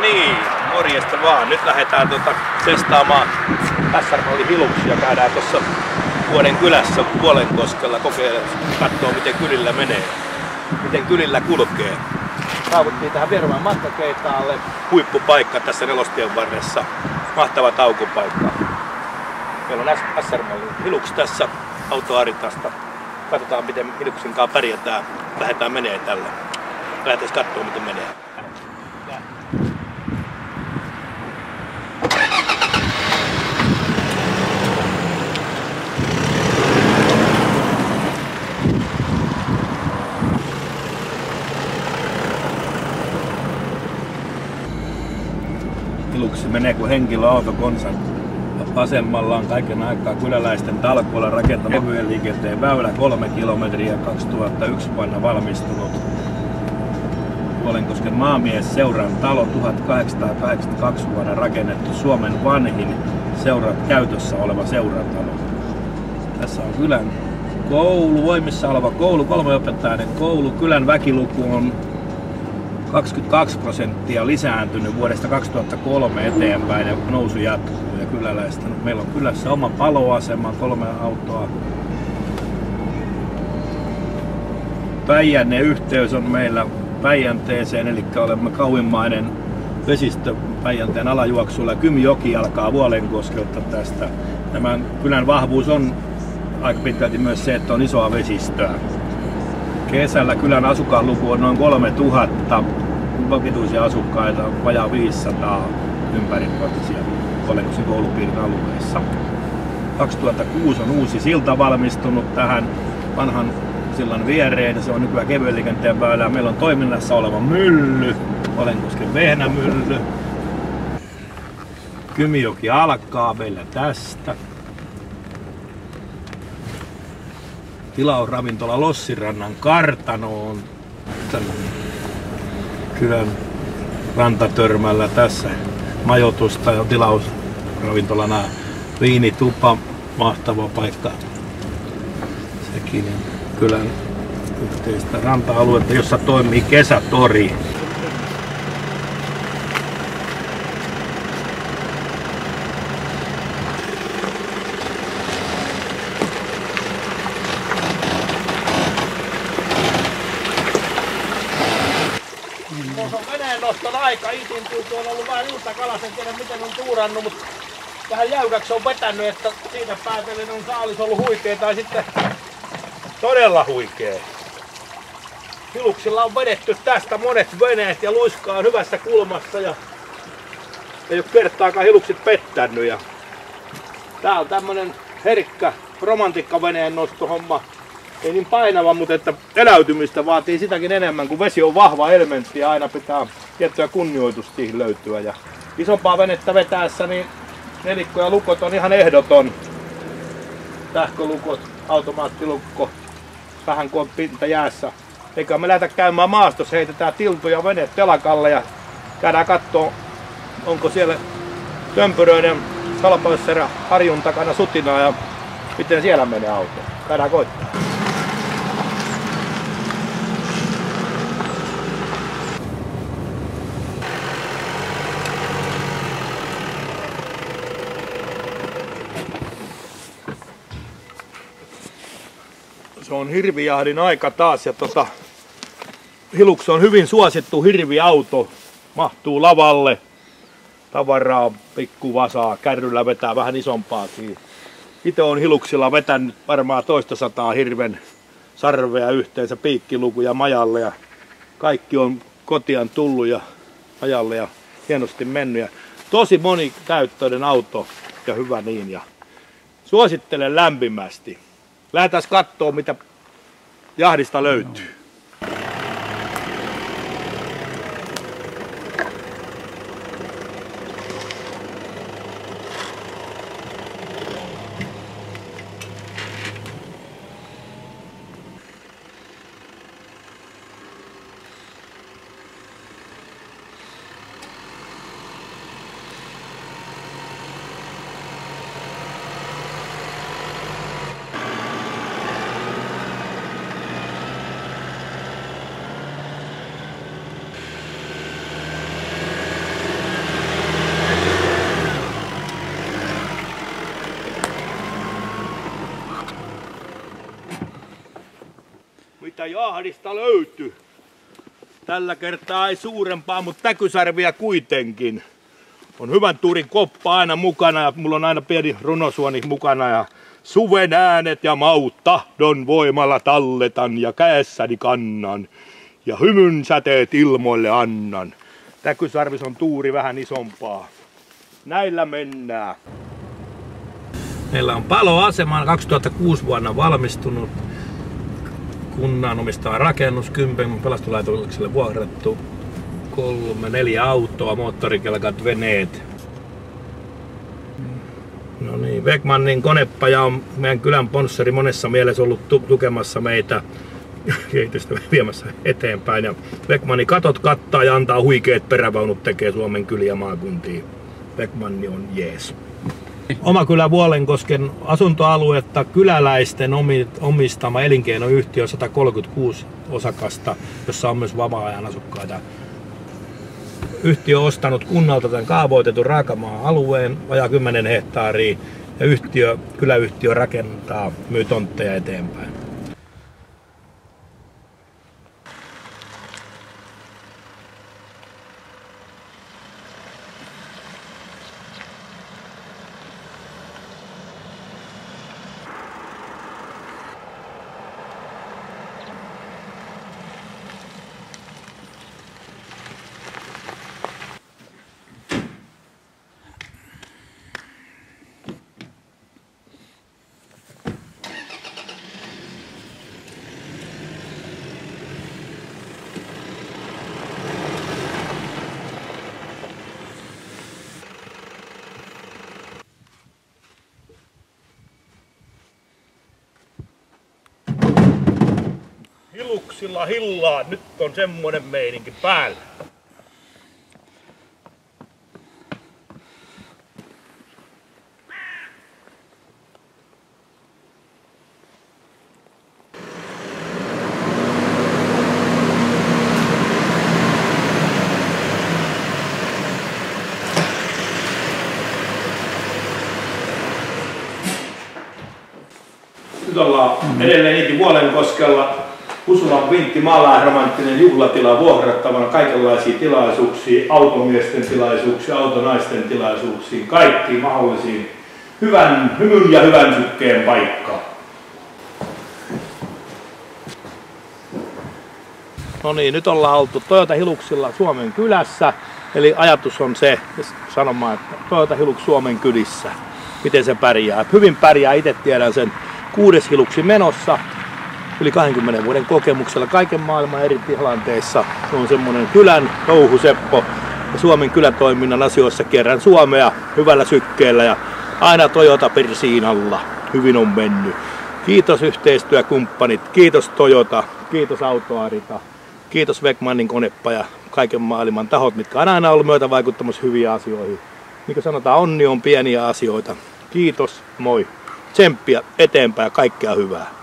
niin, morjesta vaan. Nyt lähdetään testaamaan SR-mallin Hiluksia. Käydään tuossa Vuoden kylässä Vuolenkoskella kokeilemaan, katsoo miten kylillä menee, miten kylillä kulkee. Saavuttiin tähän Vierumäen matkakeitaalle. Huippupaikka tässä Nelostien varressa. Mahtava taukopaikka. Meillä on SR-mallin Hilux tässä autoaritasta. Katsotaan miten Hiluksin kanssa pärjätään. Lähdetään menee tällä. Lähdetään katsomaan miten menee. Hiluksi menee kuin henkilöauto konsan asemallaan kaiken aikaa kyläläisten talkoilla rakentama lyhyen liikenteen väylä 3 kilometriä 2001 vuonna valmistunut. Vuolenkosken maamiesseuran talo 1882 vuonna rakennettu Suomen vanhin käytössä oleva seuratalo. Tässä on kylän koulu, voimissa oleva koulu, 3-opettajainen koulu. Kylän väkiluku on 22% lisääntynyt vuodesta 2003 eteenpäin ja nousu jatkuu. Ja kyläläistä. Meillä on kylässä oma paloasema, 3 autoa. Päijänne-yhteys on meillä Päijänteeseen, eli olemme kauimmainen vesistö Päijänteen alajuoksulla. Kymijoki alkaa Vuolenkoskelta tästä. Tämän kylän vahvuus on aika pitkälti myös se, että on isoa vesistöä. Kesällä kylän asukasluku on noin 3000, vakituisia asukkaita vajaa 500 ympärivuotisia Vuolenkosken koulupiirin alueessa. 2006 on uusi silta valmistunut tähän vanhan sillan viereen. Se on nykyään kevyen liikenteen väylä. Meillä on toiminnassa oleva mylly, Vuolenkosken vehnämylly. Kymijoki alkaa meillä tästä. Tilausravintola Lossirannan kartano on kylän rantatörmällä tässä majoitusta ja tilausravintolana viinitupa, mahtava paikka. Sekin kylän yhteistä ranta-aluetta, jossa toimii kesätori. Tuossa on veneennoston aika, itintyy, on ollut vähän iltakalassa, en tiedä miten on tuurannut, mutta vähän jäykäksi on vetänyt, että siitä päätellen on saalis ollut huikea tai sitten todella huikea. Hiluksilla on vedetty tästä monet veneet ja luiska on hyvässä kulmassa ja ei ole kertaakaan hiluksit pettänyt. Ja tää on tämmönen herkkä romantikkaveneen nostohomma. Ei niin painava, mutta että eläytymistä vaatii sitäkin enemmän, kun vesi on vahva elementti ja aina pitää tiettyä kunnioitusta siihen löytyä. Ja isompaa venettä vetäessä niin nelikko ja lukot on ihan ehdoton. Sähkölukot, automaattilukko, vähän kun on pinta jäässä. Eikä me lähdetä käymään maastossa, heitetään tiltuja veneet telakalle ja käydään kattoo, onko siellä tömpyröiden salpausserä harjun takana sutinaa ja miten siellä menee auto. Käydään koittaa. Se on hirvijahdin aika taas ja Hilux on hyvin suosittu hirviauto. Mahtuu lavalle, tavaraa, pikkuvasaa, kärryllä vetää vähän isompaakin. Itse on Hiluksilla vetänyt varmaan 200 hirven sarvea yhteensä piikkilukuja majalle ja kaikki on kotiaan tullut ja majalle ja hienosti mennyt. Ja tosi monikäyttöinen auto ja hyvä niin ja suosittelen lämpimästi. Lähdetään katsomaan mitä jahdista löytyy. Tästä jahdista löytyy. Tällä kertaa ei suurempaa, mutta täkysarvia kuitenkin. On hyvän tuurin koppa aina mukana ja mulla on aina pieni runosuoni mukana. Ja suven äänet ja maut tahdon voimalla talletan ja käessäni kannan. Ja hymyn säteet ilmoille annan. Täkysarvis on tuuri vähän isompaa. Näillä mennään. Meillä on paloasema 2006 vuonna valmistunut. Kunnan omistama rakennus, Kympen pelastolaitokselle vuokrattu 3-4 autoa, moottorikelkat, veneet. No niin, Beckmannin konepaja on meidän kylän sponsori, monessa mielessä ollut tukemassa meitä kehitystä viemässä eteenpäin. Ja Beckmannin katot kattaa ja antaa huikeet perävaunut, tekee Suomen kyliä maakuntiin. Beckmanni on jees. Oma kylä Vuolenkosken asuntoaluetta kyläläisten omistama elinkeinoyhtiö 136 osakasta, jossa on myös vapaa-ajan asukkaita. Yhtiö on ostanut kunnalta tämän kaavoitetun raakamaa-alueen, vajaa 10 hehtaaria, ja kyläyhtiö rakentaa, myy tontteja eteenpäin. Hiluksilla hillaa, nyt on semmonen meininki päällä. Nyt ollaan edelleen Vuolenkoskella. Pusulan Vintti maalaisromanttinen juhlatila vuokrattavana kaikenlaisia tilaisuuksia, automiesten tilaisuuksia, autonaisten tilaisuuksiin, kaikkiin mahdollisiin hymyn ja hyvän sykkeen paikkaan. No niin, nyt ollaan oltu Toyota Hiluksilla Suomen kylässä. Eli ajatus on se sanomaan, että Toyota Hilux Suomen kylissä. Miten se pärjää? Hyvin pärjää, itse tiedän sen 6. Hiluksi menossa. Yli 20 vuoden kokemuksella kaiken maailman eri tilanteissa. Se on semmoinen kylän touhuseppo ja Suomen kylätoiminnan asioissa kierrän Suomea hyvällä sykkeellä ja aina Toyota persiin alla. Hyvin on mennyt. Kiitos yhteistyökumppanit, kiitos Toyota, kiitos Autoarita, kiitos Beckmannin konepaja, kaiken maailman tahot, mitkä on aina ollut myötä vaikuttamassa hyviin asioihin. Niin kuin sanotaan, onni on pieniä asioita. Kiitos, moi. Tsemppiä eteenpäin ja kaikkea hyvää.